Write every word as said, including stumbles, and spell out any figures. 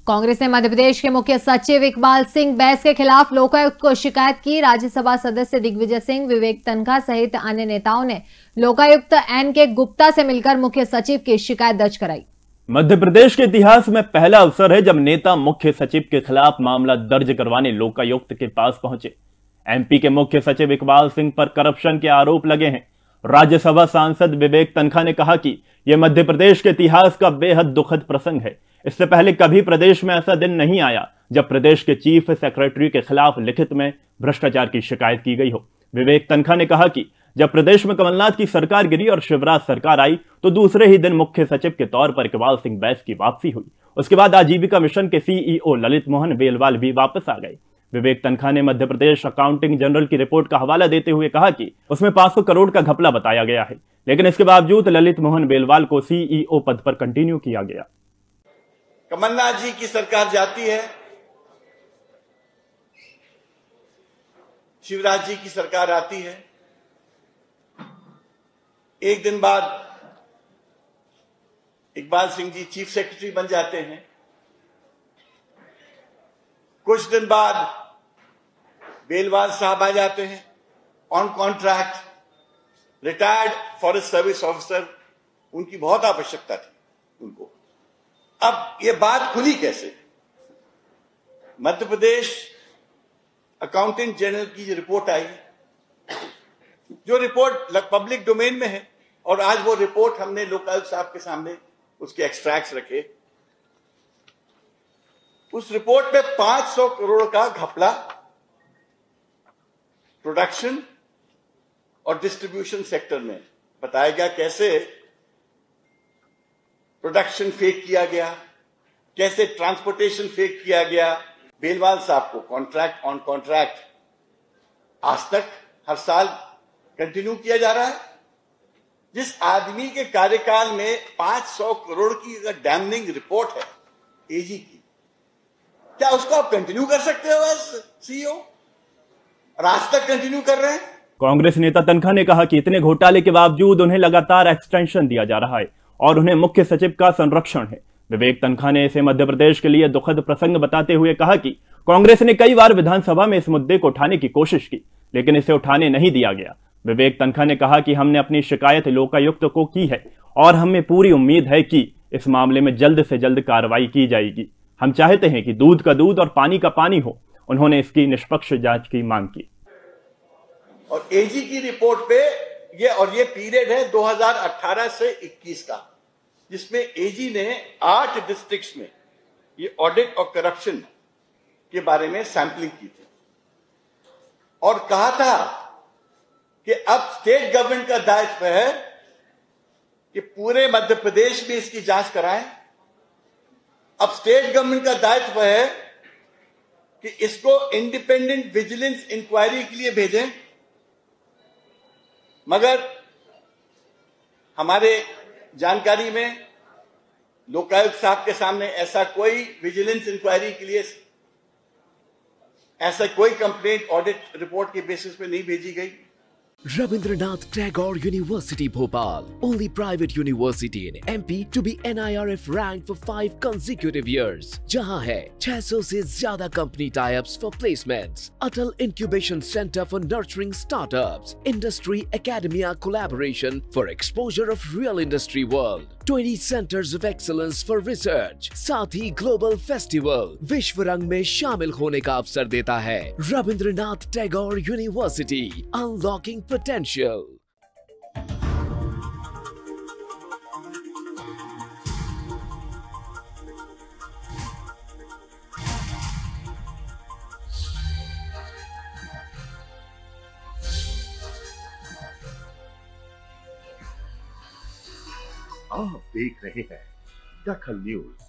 कांग्रेस ने मध्य प्रदेश के मुख्य सचिव इकबाल सिंह बैस के खिलाफ लोकायुक्त को शिकायत की। राज्यसभा सदस्य दिग्विजय सिंह, विवेक तन्खा सहित अन्य नेताओं ने लोकायुक्त एन के गुप्ता से मिलकर मुख्य सचिव की शिकायत दर्ज कराई। मध्य प्रदेश के इतिहास में पहला अवसर है जब नेता मुख्य सचिव के खिलाफ मामला दर्ज करवाने लोकायुक्त के पास पहुंचे। एमपी के मुख्य सचिव इकबाल सिंह पर करप्शन के आरोप लगे हैं। राज्यसभा सांसद विवेक तन्खा ने कहा कि यह मध्य प्रदेश के इतिहास का बेहद दुखद प्रसंग है। इससे पहले कभी प्रदेश में ऐसा दिन नहीं आया जब प्रदेश के चीफ सेक्रेटरी के खिलाफ लिखित में भ्रष्टाचार की शिकायत की गई हो। विवेक तन्खा ने कहा कि जब प्रदेश में कमलनाथ की सरकार गिरी और शिवराज सरकार आई तो दूसरे ही दिन मुख्य सचिव के तौर पर इकबाल सिंह बैस की वापसी हुई। उसके बाद आजीविका मिशन के सीईओ ललित मोहन बेलवाल भी वापस आ गए। विवेक तन्खा ने मध्य प्रदेश अकाउंटिंग जनरल की रिपोर्ट का हवाला देते हुए कहा कि उसमें पांच सौ करोड़ का घपला बताया गया है, लेकिन इसके बावजूद ललित मोहन बेलवाल को सीईओ पद पर कंटिन्यू किया गया। कमलनाथ जी की सरकार जाती है, शिवराज जी की सरकार आती है, एक दिन बाद इकबाल सिंह जी चीफ सेक्रेटरी बन जाते हैं। कुछ दिन बाद बेलवाल साहब आ जाते हैं on contract, retired forest service officer, उनकी बहुत आवश्यकता थी उनको। अब ये बात खुली कैसे? मध्य प्रदेश अकाउंटेंट जनरल की जो रिपोर्ट आई, जो रिपोर्ट पब्लिक डोमेन में है, और आज वो रिपोर्ट हमने लोकायुक्त साहब के सामने उसके एक्सट्रैक्ट्स रखे। उस रिपोर्ट में पांच सौ करोड़ का घपला प्रोडक्शन और डिस्ट्रीब्यूशन सेक्टर में बताया गया। कैसे प्रोडक्शन फेक किया गया, कैसे ट्रांसपोर्टेशन फेक किया गया। बेलवाल साहब को कॉन्ट्रैक्ट ऑन कॉन्ट्रैक्ट आज तक हर साल कंटिन्यू किया जा रहा है। जिस आदमी के कार्यकाल में पांच सौ करोड़ की अगर डैमनिंग रिपोर्ट है एजी की, क्या उसको आप कंटिन्यू कर सकते हो एज सीईओ? और आज तक कंटिन्यू कर रहे हैं। कांग्रेस नेता तन्खा ने कहा कि इतने घोटाले के बावजूद उन्हें लगातार एक्सटेंशन दिया जा रहा है और उन्हें मुख्य सचिव का संरक्षण है। विवेक तन्खा ने इसे मध्य प्रदेश के लिए दुखद प्रसंग बताते हुए कहा कि कांग्रेस ने कई बार विधानसभा में इस मुद्दे को उठाने की कोशिश की, लेकिन इसे उठाने नहीं दिया गया। विवेक तन्खा ने कहा कि हमने अपनी शिकायत लोकायुक्त को की है और हमें पूरी उम्मीद है कि इस मामले में जल्द से जल्द कार्रवाई की जाएगी। हम चाहते हैं कि दूध का दूध और पानी का पानी हो। उन्होंने इसकी निष्पक्ष जांच की मांग की। और एजी की रिपोर्ट पे ये और ये पीरियड है दो हज़ार अठारह से इक्कीस का, जिसमें एजी ने आठ डिस्ट्रिक्ट्स में ये ऑडिट और करप्शन के बारे में सैंपलिंग की थी और कहा था कि अब स्टेट गवर्नमेंट का दायित्व है कि पूरे मध्य प्रदेश में इसकी जांच कराएं। अब स्टेट गवर्नमेंट का दायित्व है कि इसको इंडिपेंडेंट विजिलेंस इंक्वायरी के लिए भेजें, मगर हमारे जानकारी में लोकायुक्त साहब के सामने ऐसा कोई विजिलेंस इंक्वायरी के लिए ऐसा कोई कंप्लेंट ऑडिट रिपोर्ट के बेसिस पे नहीं भेजी गई। Rabindranath Tagore University Bhopal, only private university in M P to be N I R F ranked for five consecutive years. जहां है छह सौ से ज्यादा company tie-ups for placements, Atal Incubation Center for nurturing startups, Industry Academia collaboration for exposure of real industry world, twenty centers of excellence for research, साथ ही global festival विश्व रंग में शामिल होने का अवसर देता है। Rabindranath Tagore University, unlocking potential. आप देख रहे हैं दखल न्यूज।